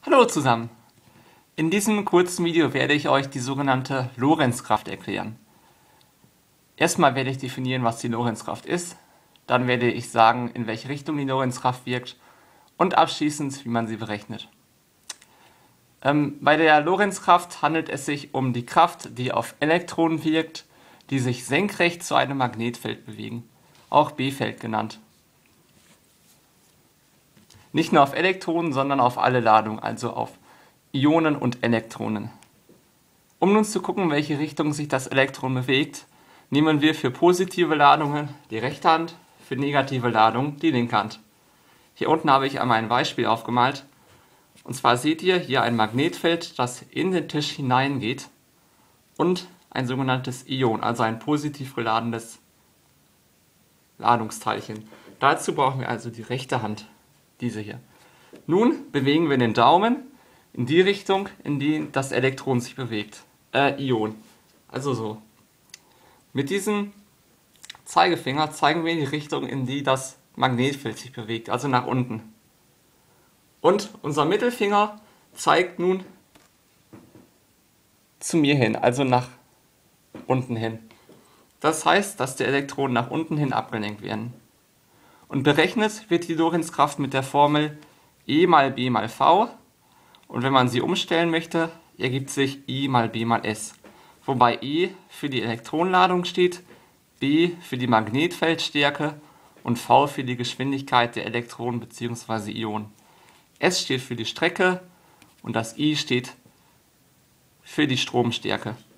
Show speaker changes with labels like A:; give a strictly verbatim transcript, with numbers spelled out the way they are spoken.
A: Hallo zusammen! In diesem kurzen Video werde ich euch die sogenannte Lorentzkraft erklären. Erstmal werde ich definieren, was die Lorentzkraft ist, dann werde ich sagen, in welche Richtung die Lorentzkraft wirkt und abschließend, wie man sie berechnet. Ähm, bei der Lorentzkraft handelt es sich um die Kraft, die auf Elektronen wirkt, die sich senkrecht zu einem Magnetfeld bewegen, auch B-Feld genannt. Nicht nur auf Elektronen, sondern auf alle Ladungen, also auf Ionen und Elektronen. Um nun zu gucken, in welche Richtung sich das Elektron bewegt, nehmen wir für positive Ladungen die rechte Hand, für negative Ladungen die linke Hand. Hier unten habe ich einmal ein Beispiel aufgemalt. Und zwar seht ihr hier ein Magnetfeld, das in den Tisch hineingeht und ein sogenanntes Ion, also ein positiv geladenes Ladungsteilchen. Dazu brauchen wir also die rechte Hand, diese hier. Nun bewegen wir den Daumen in die Richtung, in die das Elektron sich bewegt, äh, Ion, also so. Mit diesem Zeigefinger zeigen wir die Richtung, in die das Magnetfeld sich bewegt, also nach unten. Und unser Mittelfinger zeigt nun zu mir hin, also nach unten hin. Das heißt, dass die Elektronen nach unten hin abgelenkt werden. Und berechnet wird die Lorentzkraft mit der Formel E mal B mal V. Und wenn man sie umstellen möchte, ergibt sich I mal B mal S. Wobei E für die Elektronenladung steht, B für die Magnetfeldstärke und V für die Geschwindigkeit der Elektronen bzw. Ionen. S steht für die Strecke und das I steht für die Stromstärke.